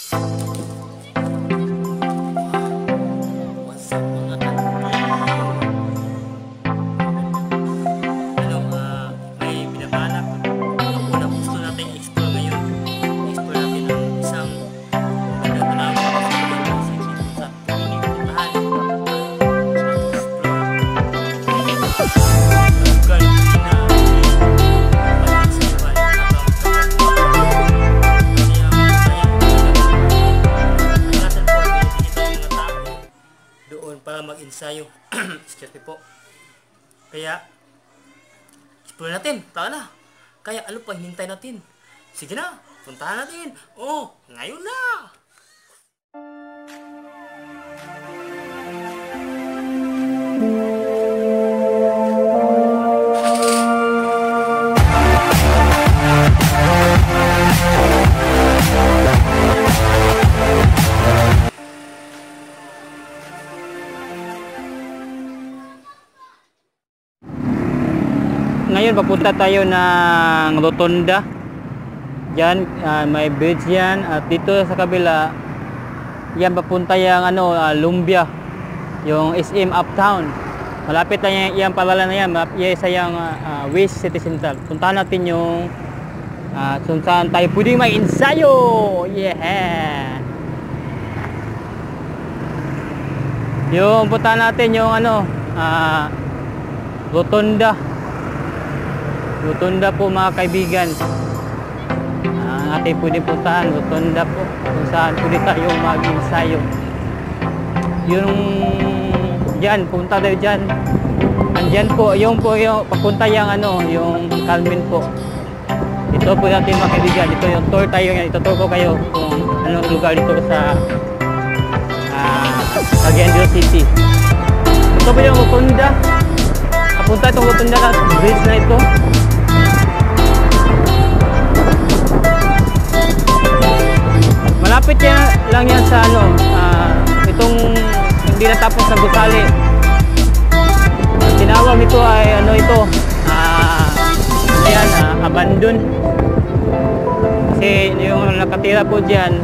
What's up mga kanto? Ano, may binabalak. Unang gusto natin i-explore ngayon. I-explore natin ang isang magandang dalawa sa piling puntahan. Para mag-ensayo. Excuse me po. Kaya explore natin. Tara na. Kaya ano pa hinintay natin? Sige na, puntahan natin. Oh, ngayon na. Ngayon papunta tayo ng Rotonda. Yan, may bridge yan. At dito sa kabila, yan papunta yung Lumbia, yung SM Uptown. Malapit lang yan palalan na yan. Yan isa yung West City Center. Puntahan natin yung kung saan tayo pwedeng mag-ensayo. Yeah! Yung puntahan natin yung Rotonda. Rotonda po mga kaibigan. Ating pwede puntahan Rotonda po kung saan pwede tayong mag-ensayo. Yung dyan, punta tayo dyan. Andyan po, yung papunta yung yung Calmin po. Ito po natin mga kaibigan. Ito yung tour tayo ngayon. Ito ko kayo kung anong lugar dito sa Cagayan de Oro City. Ito po yung Rotonda. Papunta itong Rotonda na bridge na ito. Malapit lang yan sa itong hindi natapos na gusali. Tinawag nito ay abandon. Kasi yung nakatira po dyan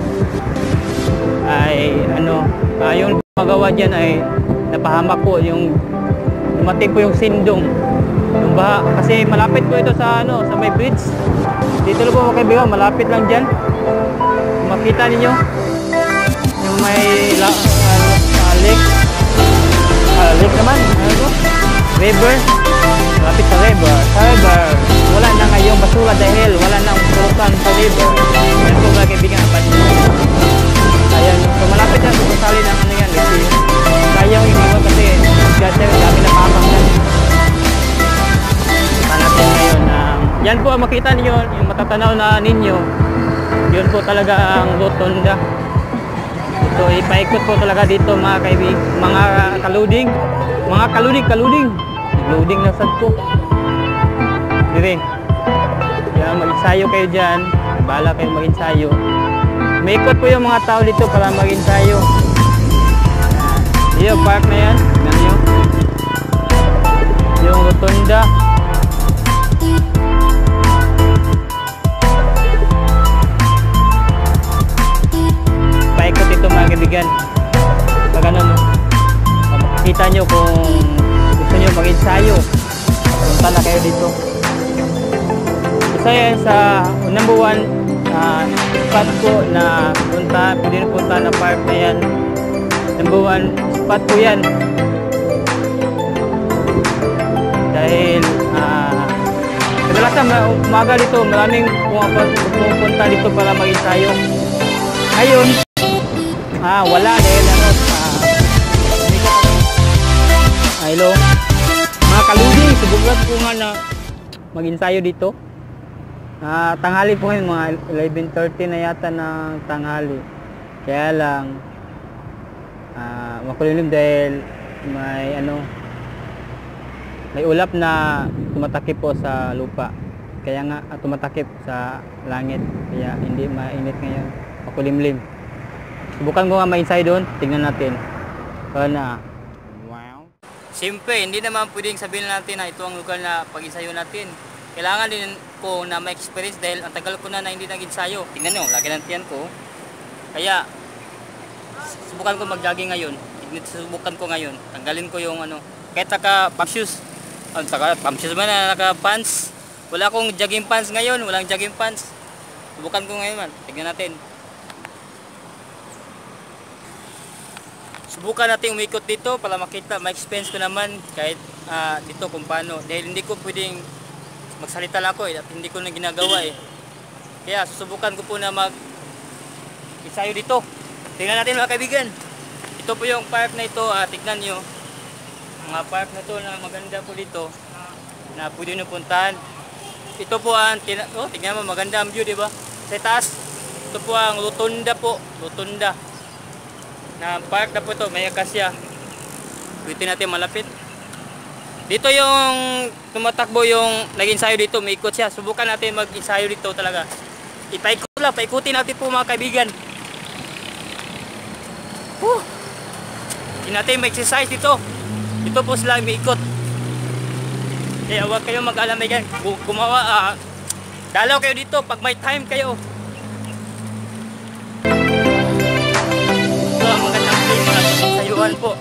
ay yung magawa dyan ay napahamak po, yung dumating po yung sindong, yung baha. Kasi malapit po ito sa may bridge. Dito lang po mga kaibigan, malapit lang dyan. Makita ninyo yung may lake naman, river, malapit sa river. Wala na ngayong basura dahil wala nang pulutan sa river. Yan po mga kaibigan, ayan, so malapit na sa kusali ng yan kasi sayang iniwan kasi dami na pamak yan. Natin ngayon yan po makita ninyo, yung matatanaw na ninyo. Yun po talaga ang Rotonda. Ito, ipaikot po talaga dito mga kaibigan, mga kaluding. Loading na sad po. Dire. Kaya mag-ensayo kayo dyan. Bahala kayo mag-ensayo. May ikot po yung mga tao dito para mag-ensayo. Yung park na yan. Tignan nyo. Yung Rotonda. Paikot ito mga kaibigan. Pag makikita nyo kung gusto nyo mag-ensayo, punta na kayo dito. Isa yan sa number 1 spot po na pwede na punta na park na yan. Number 1 spot po yan. Dahil kadalasan umaga dito, maraming pumunta dito para mag-ensayo. Ngayon, wala dahil hello mga kaluding, sigurad po nga na mag-ensayo dito. Tanghali po ngayon, mga 11:30 na yata ng tanghali. Kaya lang makulimlim dahil may ulap na tumatakip po sa lupa. Kaya nga tumatakip sa langit, kaya hindi mainit ngayon, makulimlim. Subukan ko nga mag-ensayo doon, tingnan natin. Wow. Siyempre, hindi naman pwedeng sabihin natin na ito ang lugar na pag-ensayo natin. Kailangan din ko na ma-experience dahil ang tagal ko na hindi nag-ensayo. Tingnan nyo, laki ng tiyan ko. Kaya subukan ko mag-jogging ngayon. Subukan ko ngayon. Tanggalin ko yung ano, kahit naka-pump shoes. Pump shoes ba na, naka-pants. Wala akong jogging pants ngayon, walang jogging pants. Subukan ko ngayon man. Tignan natin. Subukan natin umikot dito para makita, ma-experience ko naman kahit dito kung paano. Dahil hindi ko pwedeng magsalita lang ako at hindi ko na ginagawa Kaya susubukan ko po na mag-ensayo dito. Tingnan natin mga kaibigan. Ito po yung park na ito, tignan nyo. Mga park na to na maganda po dito na pwede nyo puntahan. Ito po ang, tignan mo, maganda ang view, diba? Sa taas, ito po ang Rotunda po. Rotunda. Na park na po ito, may akasya. Pwede natin malapit. Dito yung tumatakbo yung nag-ensayo dito, may ikot siya. Subukan natin mag-ensayo dito talaga. Ipaikot lang, paikutin natin po mga kaibigan. Hindi natin mag-exercise dito. Dito po sila may ikot. Kaya huwag kayong mag-alamay yan. Gumawa, dalaw kayo dito pag may time kayo. Ito ang magandang place na sayuan po.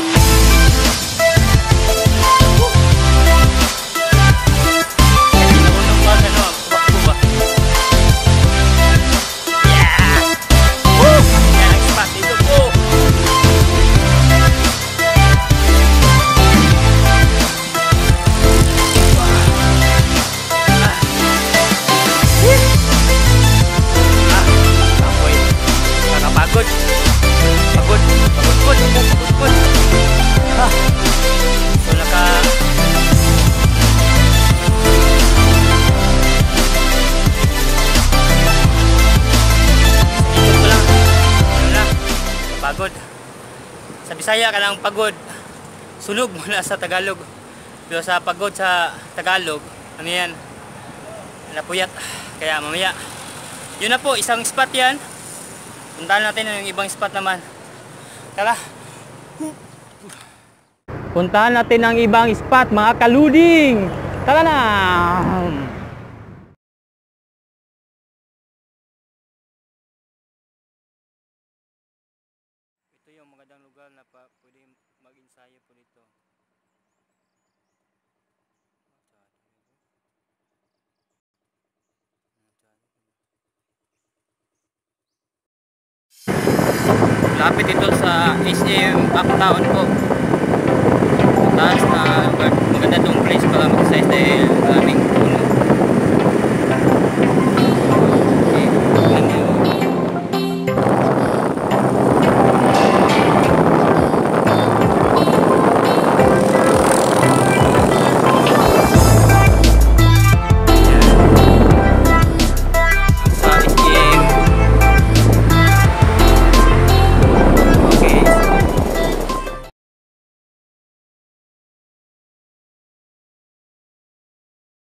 Pagod. Sa Bisaya ka lang pagod. Sunog muna sa Tagalog. Pero sa pagod sa Tagalog, ano yan? Napuyat. Kaya mamaya. Yun na po, isang spot yan. Puntahan natin yung ibang spot naman. Tara. Puntahan natin ang ibang spot, mga kaluding. Tara na. Ito yung magandang lugar na pwede mag-ensayo po dito. Lapit dito sa SM Uptown po. Taas na maganda tong place para mag-exercise dahil maraming